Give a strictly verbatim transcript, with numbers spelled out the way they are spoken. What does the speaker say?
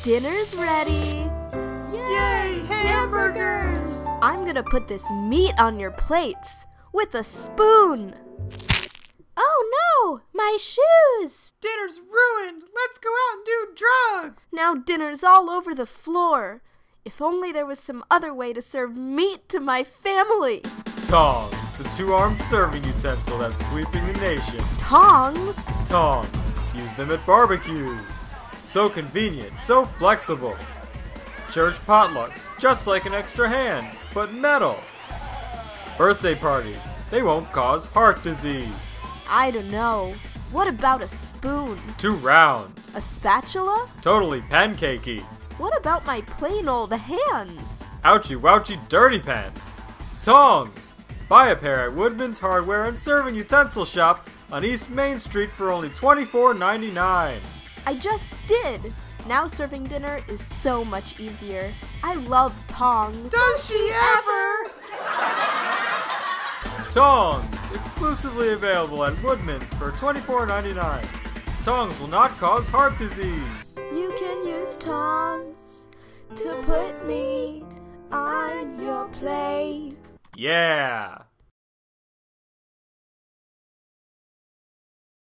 Dinner's ready. Yay, hamburgers! I'm gonna put this meat on your plates with a spoon. Oh no, my shoes! Dinner's ruined! Let's go out and do drugs! Now dinner's all over the floor. If only there was some other way to serve meat to my family. Tongs, the two-armed serving utensil that's sweeping the nation. Tongs? Tongs, use them at barbecues. So convenient, so flexible. Church potlucks, just like an extra hand, but metal. Birthday parties, they won't cause heart disease. I don't know. What about a spoon? Too round. A spatula? Totally pancakey. What about my plain old hands? Ouchie wouchie dirty pants. Tongs! Buy a pair at Woodman's Hardware and Serving Utensil Shop on East Main Street for only twenty-four ninety-nine. I just did. Now serving dinner is so much easier. I love tongs. Does she ever? Tongs! Exclusively available at Woodman's for twenty-four ninety-nine. Tongs will not cause heart disease. You can use tongs to put meat on your plate. Yeah!